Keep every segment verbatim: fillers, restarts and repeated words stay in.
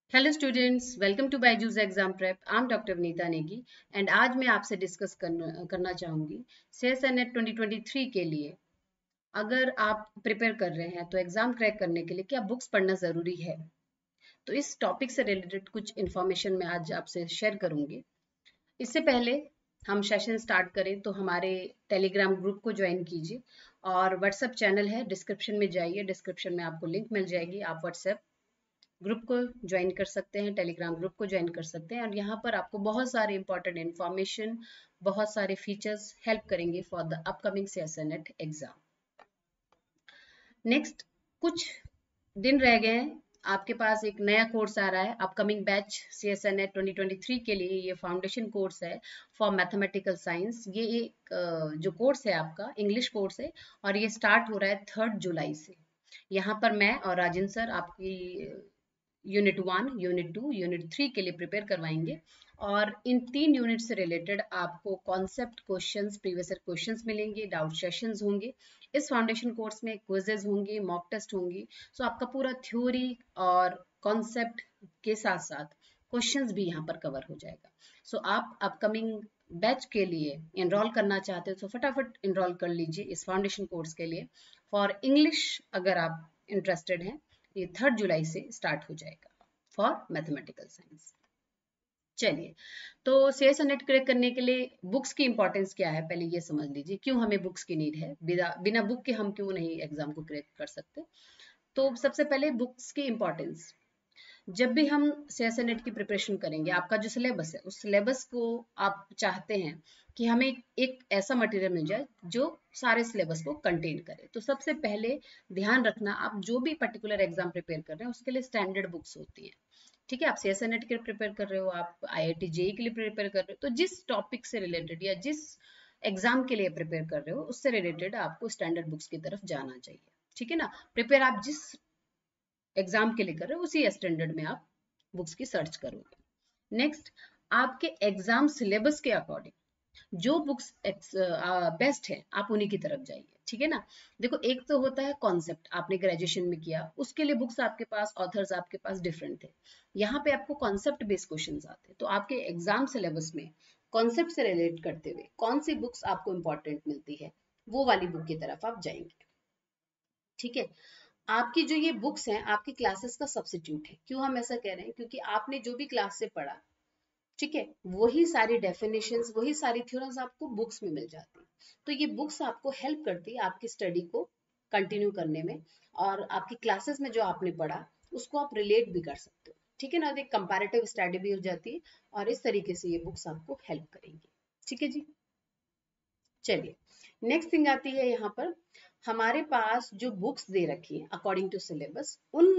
Hello students, welcome to BYJU'S exam prep. I am doctor Vanita Negi and आज मैं आपसे discuss करना करना चाहूँगी सीएसएनएट ट्वेंटी ट्वेंटी थ्री के लिए। अगर आप प्रिपेयर कर रहे हैं तो एग्जाम क्रैक करने के लिए क्या बुक्स पढ़ना ज़रूरी है? तो इस टॉपिक से रिलेटेड कुछ इन्फॉर्मेशन मैं आज आपसे शेयर करूँगी। इससे पहले हम सेशन स्टार्ट करें तो हमारे टेलीग्राम ग्रुप को ज्वाइन कीजिए और व्हाट्सएप चैनल है, डिस्क्रिप्शन में जाइए, डिस्क्रिप्शन में आपको लिंक मिल जाएगी। आप व्हाट्सएप ग्रुप को ज्वाइन कर सकते हैं, टेलीग्राम ग्रुप को ज्वाइन कर सकते हैं और यहाँ पर आपको बहुत सारे इंपॉर्टेंट इन्फॉर्मेशन, बहुत सारे फीचर्स हेल्प करेंगे for the upcoming सीएसएनएट exam. Next, कुछ दिन रह गए हैं, आपके पास एक नया कोर्स आ रहा है upcoming batch CSIR NET twenty twenty three के लिए। ये फाउंडेशन कोर्स है फॉर मैथमेटिकल साइंस। ये एक जो कोर्स है आपका इंग्लिश कोर्स है और ये स्टार्ट हो रहा है थर्ड जुलाई से। यहाँ पर मैं और राजेंद्र सर आपकी unit one, unit two, unit three के लिए प्रिपेयर करवाएंगे और इन तीन यूनिट से रिलेटेड आपको concept questions, previous year questions मिलेंगे, डाउट सेशंस होंगे। इस फाउंडेशन कोर्स में क्विजेज होंगी, मॉक टेस्ट होंगी। सो आपका पूरा थ्योरी और कॉन्सेप्ट के साथ साथ क्वेश्चंस भी यहाँ पर कवर हो जाएगा। सो so, आप अपकमिंग बैच के लिए इनरोल करना चाहते हो तो फटाफट इनरोल कर लीजिए इस फाउंडेशन कोर्स के लिए। फॉर इंग्लिश अगर आप इंटरेस्टेड हैं, ये थर्ड जुलाई से स्टार्ट हो जाएगा फॉर मैथमेटिकल साइंस। चलिए, तो सीएसएनएट क्रैक करने के लिए बुक्स की इंपॉर्टेंस क्या है पहले ये समझ लीजिए। क्यों हमें बुक्स की नीड है? बिना बिना बुक के हम क्यों नहीं एग्जाम को क्रैक कर सकते? तो सबसे पहले बुक्स की इंपॉर्टेंस। जब भी हम सीएसएनएट की प्रिपरेशन करेंगे, आपका जो सिलेबस है उस सिलेबस को आप चाहते हैं कि हमें एक ऐसा मटेरियल मिल जाए जो सारे सिलेबस को कंटेन करे। तो सबसे पहले ध्यान रखना, आप जो भी पर्टिकुलर एग्जाम प्रिपेयर कर रहे हैं उसके लिए स्टैंडर्ड बुक्स होती हैं। ठीक है, आप सीएसएनएट के लिए प्रिपेयर कर रहे हो, आप आईआईटी जेई के लिए प्रिपेयर कर रहे हो, तो जिस टॉपिक से रिलेटेड या जिस एग्जाम के लिए प्रिपेयर कर रहे हो उससे रिलेटेड आपको स्टैंडर्ड बुक्स की तरफ जाना चाहिए। ठीक है ना? प्रिपेयर आप जिस एग्जाम के लिए कर रहे हो उसी स्टैंडर्ड में आप बुक्स की सर्च करोगे। नेक्स्ट, आपके एग्जाम सिलेबस के अकॉर्डिंग जो बुक्स बेस्ट है आप उन्हीं की तरफ जाइए। ठीक है ना? देखो, एक तो होता है कॉन्सेप्ट, आपने ग्रेजुएशन में किया, उसके लिए बुक्स आपके पास, ऑथर्स आपके पास डिफरेंट थे। यहाँ पे आपको कॉन्सेप्ट बेस्ड क्वेश्चंस आते हैं, तो आपके एग्जाम सिलेबस में कॉन्सेप्ट से रिलेट करते हुए कौन सी बुक्स आपको इंपॉर्टेंट मिलती है वो वाली बुक की तरफ आप जाएंगे। ठीक है, आपकी जो ये बुक्स हैं आपकी क्लासेस का सब्सिट्यूट है। क्यों हम ऐसा कह रहे हैं? क्योंकि आपने जो भी क्लास से पढ़ा, ठीक है, वही सारी डेफिनेशंस, वही सारी थ्योरम्स आपको बुक्स में मिल जाती है। तो ये बुक्स आपको हेल्प करती है आपकी स्टडी को कंटिन्यू करने में और आपकी क्लासेस में जो आपने पढ़ा उसको आप रिलेट भी कर सकते हो। ठीक है ना? एक कंपैरेटिव स्टडी भी हो जाती है और इस तरीके से ये बुक्स आपको हेल्प करेंगी। ठीक है जी। चलिए, नेक्स्ट थिंग आती है यहाँ पर, हमारे पास जो बुक्स दे रखी है अकॉर्डिंग टू सिलेबस, उन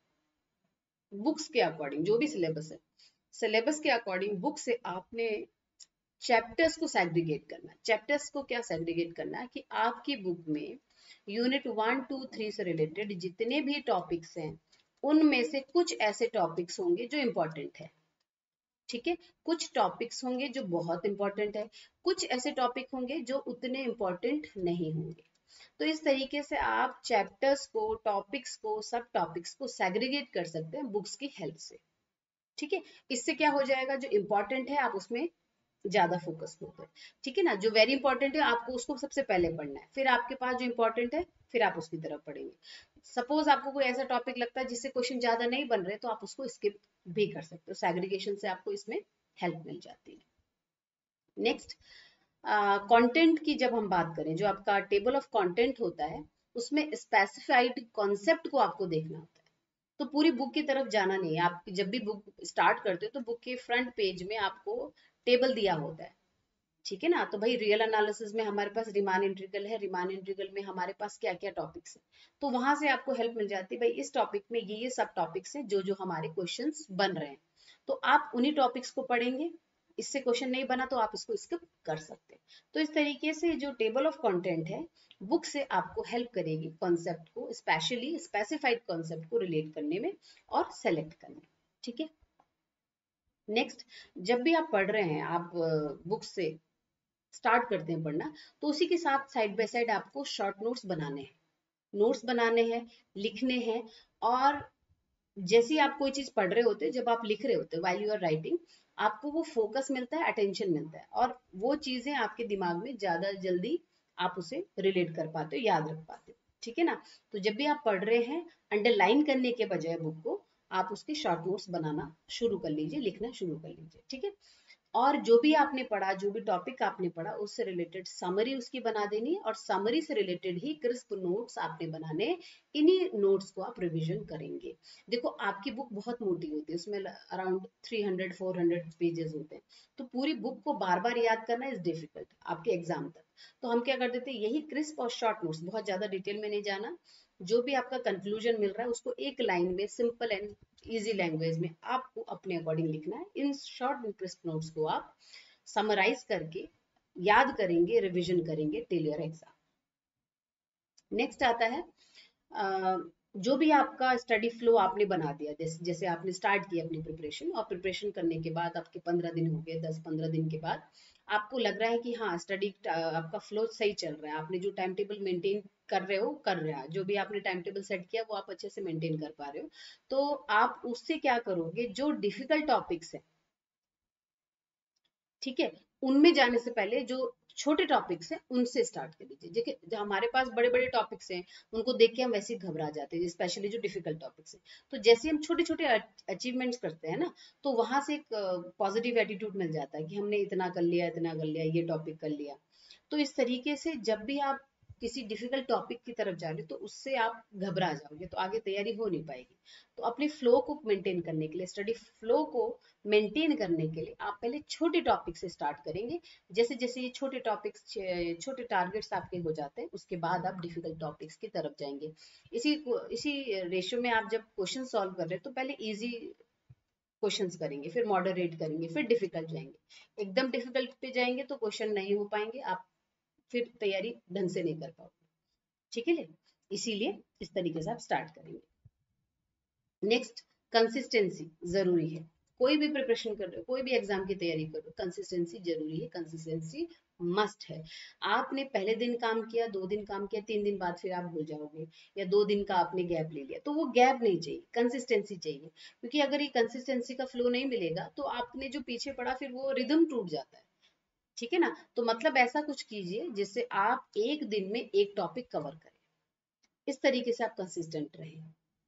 बुक्स के अकॉर्डिंग जो भी सिलेबस है, सिलेबस के अकॉर्डिंग बुक से आपने चैप्टर्स को सेग्रीगेट करना है। चैप्टर्स को क्या सेग्रीगेट करना है कि आपकी बुक में यूनिट वन टू थ्री से रिलेटेड जितने भी टॉपिक्स हैं उनमें से कुछ ऐसे टॉपिक्स होंगे जो इम्पोर्टेंट है। ठीक है, कुछ टॉपिक्स होंगे जो बहुत इंपॉर्टेंट है, कुछ ऐसे टॉपिक होंगे जो उतने इंपॉर्टेंट नहीं होंगे। तो इस तरीके से आप चैप्टर्स को, टॉपिक्स को, सब टॉपिक्स को सेग्रीगेट कर सकते हैं बुक्स की हेल्प से। ठीक है, इससे क्या हो जाएगा, जो इंपॉर्टेंट है आप उसमें ज्यादा फोकस होते हैं। ठीक है ना? जो वेरी इंपॉर्टेंट है आपको उसको सबसे पहले पढ़ना है, फिर आपके पास जो इंपॉर्टेंट है फिर आप उसकी तरफ पढ़ेंगे। सपोज आपको कोई ऐसा टॉपिक लगता है जिससे क्वेश्चन ज्यादा नहीं बन रहे, तो आप उसको स्किप भी कर सकते हो। सेग्रीगेशन से आपको इसमें हेल्प मिल जाती है। नेक्स्ट, कंटेंट की जब हम बात करें, जो आपका टेबल ऑफ कंटेंट होता है उसमें स्पेसिफाइड कॉन्सेप्ट को आपको देखना होता है। तो पूरी बुक की तरफ जाना नहीं है। आप जब भी बुक स्टार्ट करते हो तो बुक के फ्रंट पेज में आपको टेबल दिया होता है। ठीक है ना? तो भाई रियल एनालिसिस में हमारे पास रिमान इंटीग्रल है, रिमान इंटीग्रल में हमारे पास क्या क्या टॉपिक्स है, तो वहां से आपको हेल्प मिल जाती है, भाई इस टॉपिक में ये ये सब टॉपिक्स हैं जो जो हमारे क्वेश्चंस बन रहे हैं, तो आप उन्हीं टॉपिक्स को पढ़ेंगे। इससे क्वेश्चन नहीं बना तो आप इसको स्किप कर सकते हैं। तो इस तरीके से जो टेबल ऑफ कंटेंट है बुक से आपको हेल्प करेगी कॉन्सेप्ट को, स्पेशली स्पेसिफाइड कॉन्सेप्ट को रिलेट करने में और सेलेक्ट करने में। ठीक है, नेक्स्ट, जब भी आप पढ़ रहे हैं, आप बुक से स्टार्ट करते हैं पढ़ना, तो उसी के साथ साइड बाय साइड आपको शॉर्ट नोट्स बनाने हैं, नोट्स बनाने हैं, लिखने हैं और जैसे ही आप कोई चीज पढ़ रहे होते, जब आप लिख रहे होते, व्हाइल यू आर राइटिंग, आपको वो फोकस मिलता है, अटेंशन मिलता है, और वो चीजें आपके दिमाग में ज्यादा जल्दी आप उसे रिलेट कर पाते हो, याद रख पाते हो। ठीक है ना? तो जब भी आप पढ़ रहे हैं, अंडरलाइन करने के बजाय बुक को, आप उसके शॉर्ट नोट्स बनाना शुरू कर लीजिए, लिखना शुरू कर लीजिए। ठीक है? और जो भी आपने पढ़ा, जो भी टॉपिक आपने पढ़ा, उससे रिलेटेड समरी उसकी बना देनी है, और समरी से रिलेटेड ही क्रिस्प नोट्स आपने बनाने। इन्हीं नोट्स को आप रिवीजन करेंगे। देखो, आपकी बुक बहुत मोटी होती है, उसमें around three hundred four hundred pages होते हैं, तो पूरी बुक को बार बार याद करना इज डिफिकल्ट आपके एग्जाम तक। तो हम क्या कर देते हैं, यही क्रिस्प और शॉर्ट नोट्स, बहुत ज्यादा डिटेल में नहीं जाना, जो भी आपका कंक्लूजन मिल रहा है उसको एक लाइन में, सिंपल एंड इजी लैंग्वेज में आपको अपने अकॉर्डिंग लिखना है। इन शॉर्ट एंड क्रिस्प नोट्स को आप समराइज करके याद करेंगे, रिवीजन करेंगे टिल योर एग्जाम। नेक्स्ट आता है, अ, जो भी आपका स्टडी फ्लो आपने बना दिया, जैसे जैसे आपने स्टार्ट किया अपनी प्रिपरेशन, और प्रिपरेशन करने के बाद आपके पंद्रह दिन हो गए, दस पंद्रह दिन के बाद आपको लग रहा है कि हाँ, स्टडी आपका फ्लो सही चल रहा है, आपने जो टाइम टेबल मेंटेन कर रहे हो कर रहा है, जो भी आपने टाइम टेबल सेट किया वो आप अच्छे से मेंटेन कर पा रहे हो, तो आप उससे क्या करोगे, जो डिफिकल्ट टॉपिक्स है, ठीक है, उनमें जाने से पहले जो छोटे टॉपिक्स हैं उनसे स्टार्ट कर लीजिए। देखिए, जो हमारे पास बड़े बड़े टॉपिक्स हैं उनको देख के हम वैसे ही घबरा जाते हैं, स्पेशली जो डिफिकल्ट टॉपिक्स हैं। तो जैसे हम छोटे छोटे अचीवमेंट्स करते हैं ना, तो वहां से एक पॉजिटिव एटीट्यूड मिल जाता है कि हमने इतना कर लिया, इतना कर लिया, ये टॉपिक कर लिया। तो इस तरीके से जब भी आप किसी डिफिकल्ट टॉपिक की तरफ जा रहे हो, तो उससे आप घबरा जाओगे, तो आगे तैयारी हो नहीं पाएगी। तो अपने फ्लो को मेंटेन करने के लिए, स्टडी फ्लो को मेंटेन करने के लिए आप पहले छोटे टॉपिक से स्टार्ट करेंगे। जैसे जैसे ये छोटे टॉपिक्स, छोटे टारगेट्स आपके हो जाते हैं, उसके बाद आप डिफिकल्ट टॉपिक्स की तरफ जाएंगे। इसी इसी रेशियो में आप जब क्वेश्चन सॉल्व कर रहे हैं, तो पहले इजी क्वेश्चंस करेंगे, फिर मॉडरेट करेंगे, फिर डिफिकल्ट जाएंगे। एकदम डिफिकल्ट पे जाएंगे तो क्वेश्चन नहीं हो पाएंगे, आप फिर तैयारी ढंग से नहीं कर पाओगे। ठीक है? इसीलिए इस तरीके से आप स्टार्ट करेंगे। नेक्स्ट, कंसिस्टेंसी जरूरी है। कोई भी प्रिपरेशन कर रहे हो, कोई भी एग्जाम की तैयारी कर रहे हो, कंसिस्टेंसी जरूरी है, कंसिस्टेंसी मस्ट है। आपने पहले दिन काम किया, दो दिन काम किया, तीन दिन बाद फिर आप भूल जाओगे, या दो दिन का आपने गैप ले लिया, तो वो गैप नहीं चाहिए, कंसिस्टेंसी चाहिए। क्योंकि अगर ये कंसिस्टेंसी का फ्लो नहीं मिलेगा, तो आपने जो पीछे पड़ा, फिर वो रिदम टूट जाता है। ठीक है ना? तो मतलब ऐसा कुछ कीजिए जिससे आप एक दिन में एक टॉपिक कवर करें, इस तरीके से आप कंसिस्टेंट रहें।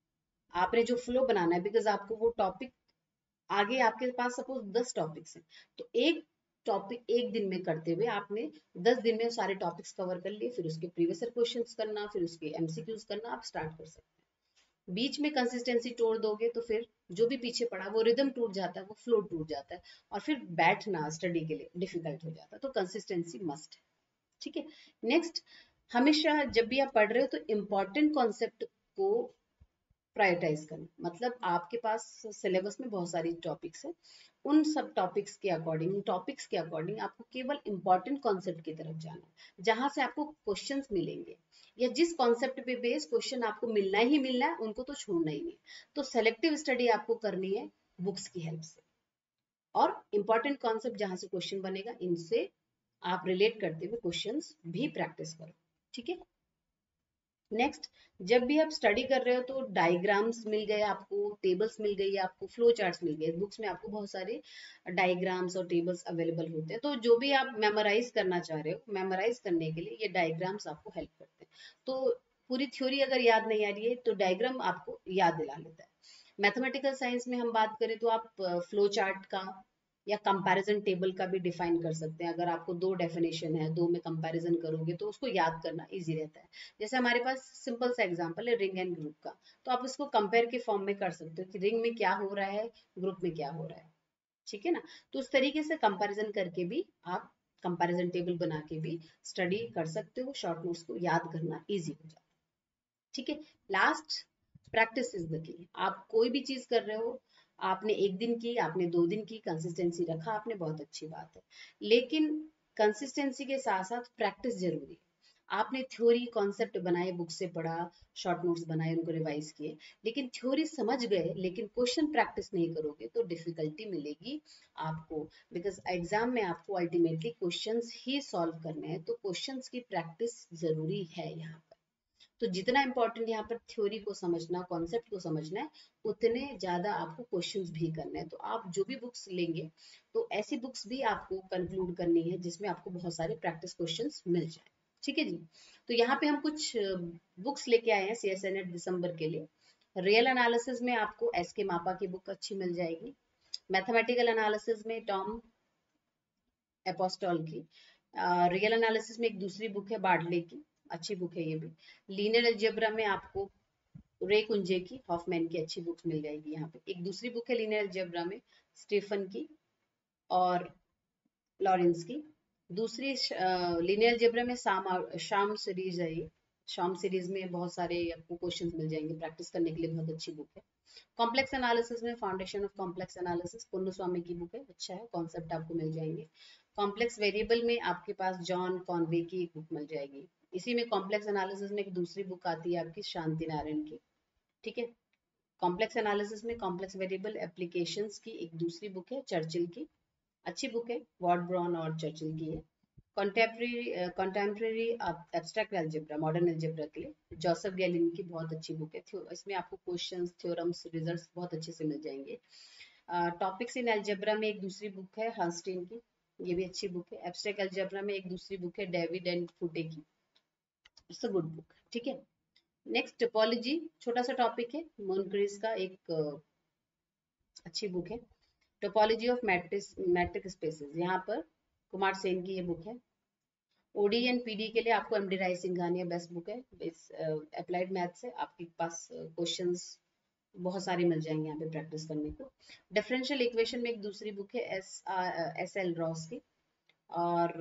आपने जो फ्लो बनाना है, बिकॉज आपको वो टॉपिक आगे, आपके पास सपोज दस टॉपिक्स हैं, तो एक टॉपिक एक दिन में करते हुए आपने दस दिन में सारे टॉपिक्स कवर कर लिए, फिर उसके प्रीवियस क्वेश्चंस करना, फिर उसके एमसीक्यूज करना, आप स्टार्ट कर सकते हैं। बीच में कंसिस्टेंसी तोड़ दोगे तो फिर जो भी पीछे पड़ा, वो रिदम टूट जाता है, वो फ्लो टूट जाता है, और फिर बैठना स्टडी के लिए डिफिकल्ट हो जाता है। तो कंसिस्टेंसी मस्ट है। ठीक है? नेक्स्ट, हमेशा जब भी आप पढ़ रहे हो, तो इम्पोर्टेंट कॉन्सेप्ट को प्रायोरिटाइज करना, मतलब आपके पास सिलेबस में बहुत सारी टॉपिक्स हैं, उन सब टॉपिक्स के अकॉर्डिंग टॉपिक्स के अकॉर्डिंग आपको केवल इंपॉर्टेंट कॉन्सेप्ट की तरफ जाना है, जहां से आपको क्वेश्चंस मिलेंगे, या जिस कॉन्सेप्ट पे बेस्ड क्वेश्चन आपको मिलना ही मिलना है, उनको तो छोड़ना ही नहीं। तो सेलेक्टिव स्टडी आपको करनी है बुक्स की हेल्प से, और इंपॉर्टेंट कॉन्सेप्ट जहां से क्वेश्चन बनेगा, इनसे आप रिलेट करते हुए क्वेश्चंस भी प्रैक्टिस करो। ठीक है? नेक्स्ट, जब भी आप स्टडी कर रहे हो, तो डायग्राम्स मिल गए आपको, टेबल्स मिल गई आपको, फ्लो चार्ट्स मिल गए, बुक्स में आपको बहुत सारे डायग्राम्स और टेबल्स अवेलेबल होते हैं। तो जो भी आप मेमोराइज करना चाह रहे हो, मेमोराइज करने के लिए ये डायग्राम्स आपको हेल्प करते हैं। तो पूरी थ्योरी अगर याद नहीं आ रही है, तो डायग्राम आपको याद दिला लेता है। मैथमेटिकल साइंस में हम बात करें, तो आप फ्लो चार्ट का या कंपैरिजन टेबल का भी डिफाइन कर सकते हैं। अगर आपको दो डेफिनेशन है, दो में कंपैरिजन करोगे, तो उसको याद करना इजी रहता है। जैसे हमारे पास सिंपल सा एग्जांपल है रिंग एंड ग्रुप का, तो आप उसको कंपेयर के फॉर्म में कर सकते हो कि रिंग में क्या हो रहा है, ग्रुप में क्या हो रहा है। ठीक है ना? तो उस तरीके से कंपैरिजन करके भी आप कंपैरिजन टेबल बना के भी स्टडी कर सकते हो, शॉर्ट नोट्स को याद करना इजी हो जाता है। ठीक है? Last, practice is the key. आप कोई भी चीज कर रहे हो, आपने एक दिन की, आपने दो दिन की, कंसिस्टेंसी रखा आपने, बहुत अच्छी बात है, लेकिन कंसिस्टेंसी के साथ साथ प्रैक्टिस जरूरी है। आपने थ्योरी कॉन्सेप्ट बनाए, बुक से पढ़ा, शॉर्ट नोट्स बनाए, उनको रिवाइज किए, लेकिन थ्योरी समझ गए, लेकिन क्वेश्चन प्रैक्टिस नहीं करोगे, तो डिफिकल्टी मिलेगी आपको। बिकॉज एग्जाम में आपको अल्टीमेटली क्वेश्चंस ही सॉल्व करने हैं, तो क्वेश्चंस की प्रैक्टिस जरूरी है यहाँ पर। तो जितना इम्पोर्टेंट यहाँ पर थ्योरी को समझना, कॉन्सेप्ट को समझना है, उतने ज्यादा आपको क्वेश्चंस भी करने हैं। तो आप जो भी बुक्स लेंगे तो ऐसी बुक्स भी आपको कंक्लूड करनी है जिसमें आपको बहुत सारे प्रैक्टिस क्वेश्चंस मिल जाए। ठीक है जी। तो यहाँ पे हम कुछ बुक्स लेके आए हैं सी एस एन एट दिसंबर के लिए। रियल एनालिसिस में आपको एस के मापा की बुक अच्छी मिल जाएगी। मैथमेटिकल एनालिसिस में टॉम एपोस्टॉल की। रियल एनालिसिस में एक दूसरी बुक है बार्डले की, अच्छी बुक है ये भी। लीनियर अलजेब्रा में आपको रे कुंजे की, हॉफमैन की अच्छी बुक्स मिल जाएगी। यहाँ पे एक दूसरी बुक है लीनियर अलजेब्रा में स्टीफन की और लॉरेंस की। दूसरी लीनियर अलजेब्रा में शाम शाम सीरीज है ये। शाम सीरीज में बहुत सारे आपको क्वेश्चंस मिल जाएंगे, प्रैक्टिस करने के लिए बहुत अच्छी बुक है। कॉम्प्लेक्स एनालिसिस में foundation of complex analysis Ponnusamy की बुक है, अच्छा है, कॉन्सेप्ट आपको मिल जाएंगे। कॉम्प्लेक्स वेरिएबल में आपके पास जॉन कॉन्वे की एक बुक मिल जाएगी। इसी में कॉम्प्लेक्स एनालिसिस में एक दूसरी बुक आती है आपकी शांति नारायण की। ठीक है। कॉम्प्लेक्स एनालिसिस में कॉम्प्लेक्स वेरिएबल एप्लीकेशंस की एक दूसरी बुक है चर्चिल की, अच्छी बुक है, वॉर्ड ब्राउन और चर्चिल की है। Contemporary contemporary abstract algebra, modern algebra के लिए जोसेफ गैलिन की बहुत अच्छी बुक है। इसमें आपको क्वेश्चंस, थ्योरम्स, रिजल्ट्स बहुत अच्छे से मिल जाएंगे। टॉपिक्स इन अलजेब्रा में एक दूसरी बुक है हर्स्टीन की, ये भी अच्छी बुक है। एब्स्ट्रैक्ट अलजेब्रा में एक दूसरी बुक है डेविड एंड फुटे की, इट्स अ गुड बुक। ठीक है। नेक्स्ट टोपोलॉजी, छोटा सा टॉपिक है, मोनक्रीज का एक uh, अच्छी बुक है। Topology of matrix metric spaces, यहाँ पर कुमार सेन की ये बुक है। ओडी एंड पीडी के लिए आपको MD Rai Singhania best book है। इस अप्लाइड मैथ से आपके पास क्वेश्चंस बहुत सारे मिल जाएंगे यहाँ पे प्रैक्टिस करने को। डिफरेंशियल इक्वेशन में एक दूसरी बुक है एस एस एल रॉस की, और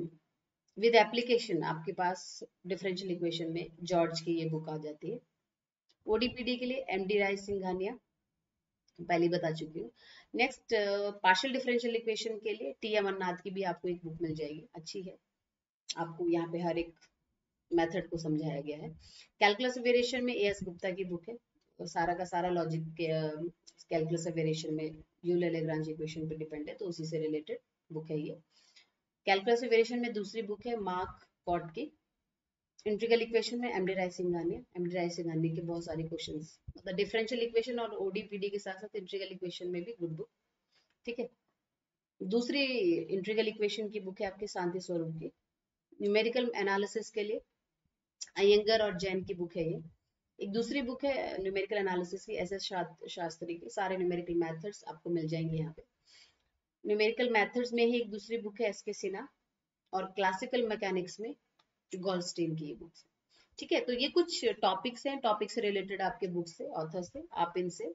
विद uh, एप्लीकेशन आपके पास डिफरेंशियल इक्वेशन में जॉर्ज की ये बुक आ जाती है। ओडीपीडी के लिए एमडी राय सिंघानिया पहले बता चुकी हूँ। नेक्स्ट पार्शियल डिफरेंशियल इक्वेशन के लिए टी अमरनाथ की भी आपको एक बुक मिल जाएगी, अच्छी है। आपको यहाँ पे हर एक मेथड को समझाया गया है। कैलकुलस वेरिएशन में ए एस गुप्ता की बुक है, तो सारा का सारा लॉजिक के कैलकुलस वेरिएशन में यूलर लैग्रांज इक्वेशन पे डिपेंड है, तो उसी से रिलेटेड बुक है ये। कैलकुलस वेरिएशन में दूसरी बुक है मार्क कॉट की। इंटीग्रल इक्वेशन में एमडी राय सिंघानिया, एमडी राय सिंघानिया के बहुत सारे क्वेश्चंस, मतलब डिफरेंशियल इक्वेशन और ओडीपीडी के साथ साथ इंटीग्रल इक्वेशन में भी गुड बुक। ठीक है। दूसरी इंटीग्रल इक्वेशन की बुक है आपके शांति स्वरूप की। न्यूमेरिकल एनालिसिस के लिए अयंगर और जैन की बुक है ये। एक दूसरी बुक है न्यूमेरिकल एनालिसिस की एस एस शास्त्री की, सारे न्यूमेरिकल मेथड्स आपको मिल जाएंगे यहाँ पे। न्यूमेरिकल मेथड्स में ही एक दूसरी बुक है एस के सिन्हा, और क्लासिकल मैकेनिक्स में गोल्डस्टीन की ये बुक्स है। ठीक है। तो ये कुछ टॉपिक्स हैं, टॉपिक से रिलेटेड आपके बुक्स से, ऑथर से आप इनसे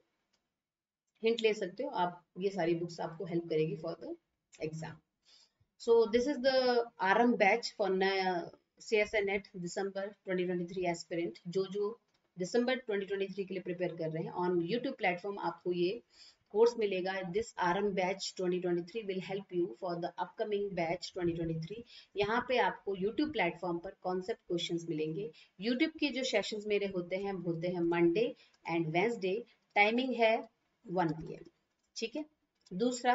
हिंट ले सकते हो। आप ये सारी बुक्स आपको हेल्प करेगी for the exam. So this is the R M batch for C S N Net दिसंबर twenty twenty-three एस्पिरेंट, जो जो दिसंबर twenty twenty-three के लिए प्रिपेयर कर रहे हैं। ऑन यूट्यूब प्लेटफॉर्म आपको ये कोर्स मिलेगा। This R M batch twenty twenty-three will help you for the upcoming batch twenty twenty-three। यहाँ पे आपको यूट्यूब प्लेटफॉर्म पर कॉन्सेप्ट क्वेश्चंस मिलेंगे। यूट्यूब के जो सेशंस मेरे होते हैं होते हैं मंडे एंड वेंसडे, टाइमिंग है one P M। ठीक है। दूसरा,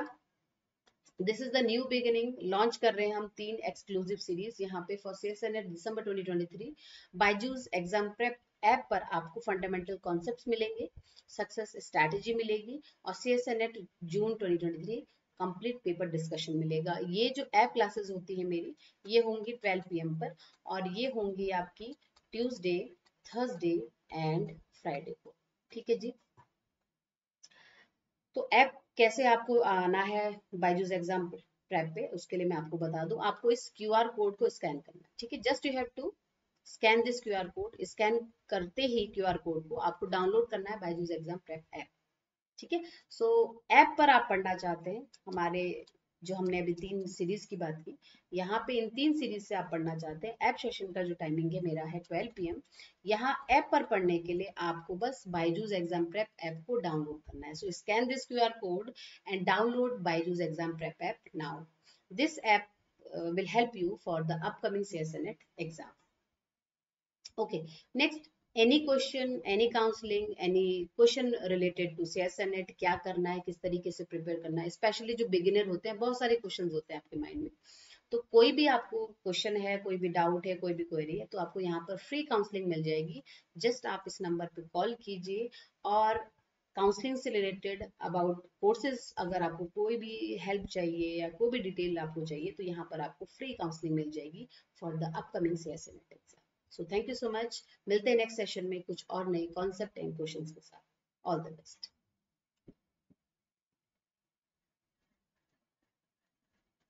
this is the new beginning, launch कर रहे हैं हम तीन एक्सक्लूसिव सीरीज यहाँ पे for C S NET दिसंबर twenty twenty-three। Byju's exam prep app पर आपको फंडामेंटल कॉन्सेप्ट्स मिलेंगे, सक्सेस स्ट्रैटेजी मिलेगी, और C S N eight June twenty twenty-three complete paper discussion मिलेगा। ये जो ऐप क्लासेस होती है मेरी, ये होंगी twelve P M पर, और ये होंगी आपकी ट्यूसडे, थर्सडे एंड फ्राइडे को। ठीक है जी। तो ऐप कैसे आपको आना है बायजूस एग्जाम प्रेप पे, उसके लिए मैं आपको बता दूं। आपको इस क्यूआर कोड को स्कैन करना है। ठीक है। Just you have to scan this QR code. Scan करते ही क्यूआर कोड को आपको डाउनलोड करना है बायजूस एग्जाम प्रेप ऐप। ठीक है। सो ऐप पर आप पढ़ना चाहते हैं, हमारे जो हमने अभी तीन सीरीज की बात की, यहाँ पे इन तीन सीरीज से आप पढ़ना चाहते हैं। ऐप सेशन का जो टाइमिंग है मेरा है twelve P M। यहाँ ऐप पर पढ़ने के लिए आपको बस बायजूस एग्जाम प्रेप ऐप को डाउनलोड करना है। So scan this QR code and download Byju's exam prep app now. This app will help you for the upcoming C S N Net exam. Okay, next, any question, any counseling, any question related to C S N Net, क्या करना है, किस तरीके से prepare करना है, specially जो beginner होते हैं, बहुत सारे क्वेश्चंस होते हैं आपके माइंड में, तो कोई भी आपको क्वेश्चन है, कोई भी डाउट है, कोई भी क्वेरी है, तो आपको यहाँ पर फ्री काउंसलिंग मिल जाएगी। जस्ट आप इस नंबर पे कॉल कीजिए, और काउंसलिंग से रिलेटेड अबाउट कोर्सेज अगर आपको कोई भी हेल्प चाहिए या कोई भी डिटेल आपको चाहिए, तो यहाँ पर आपको फ्री काउंसलिंग मिल जाएगी for the upcoming सीएसएनएट exam. So thank you so much. मिलते हैं नेक्स्ट सेशन में कुछ और नए कॉन्सेप्ट एंड क्वेश्चंस के साथ। All the best.